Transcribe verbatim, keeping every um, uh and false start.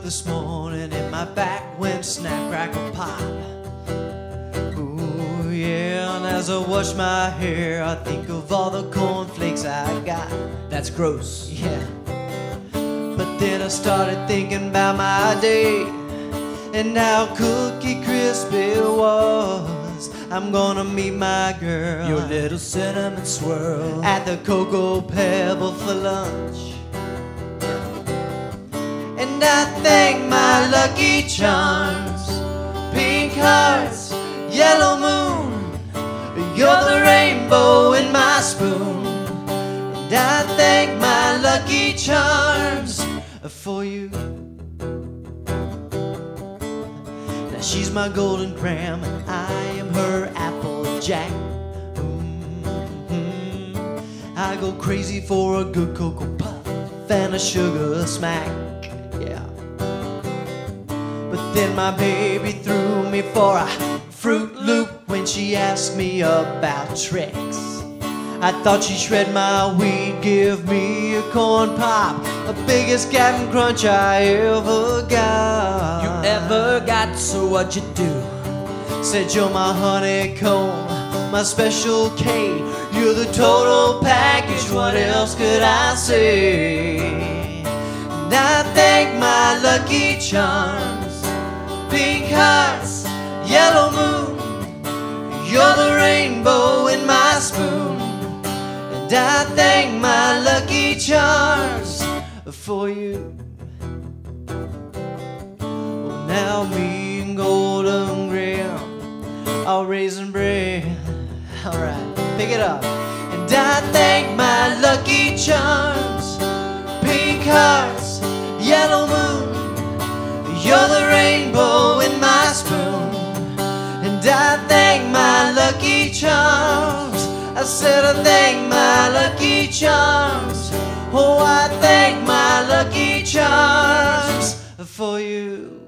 this morning and my back went snap, crackle, pop. Ooh, yeah, and as I wash my hair, I think of all the cornflakes I got. That's gross, yeah. But then I started thinking about my day and how cookie crisp it was. I'm gonna meet my girl, your little cinnamon swirl, at the Cocoa Pebble for lunch. And I thank my lucky charms, pink hearts, yellow moon, you're the rainbow in my spoon. And I thank my lucky charms for you. Now she's my golden gram and I am her applejack. Mm-hmm. I go crazy for a good cocoa puff and a sugar smack. Yeah. But then my baby threw me for a Fruit Loop when she asked me about tricks. I thought she'd shred my weed, give me a corn pop, the biggest Cap'n Crunch I ever got. you ever got, so what'd you do? Said you're my honeycomb, my special K, you're the total package, what else could I say? And I thank my lucky charms, pink hearts, yellow moon, you're the rainbow in my spoon. And I thank my lucky charms for you. Well, now me and Golden Graham are raising bread. Alright, pick it up. And I thank my lucky charms, pink hearts, yellow moon, you're the rainbow in my spoon. And I thank my lucky charms, I said I thank my lucky charms. Oh, I thank my lucky charms for you.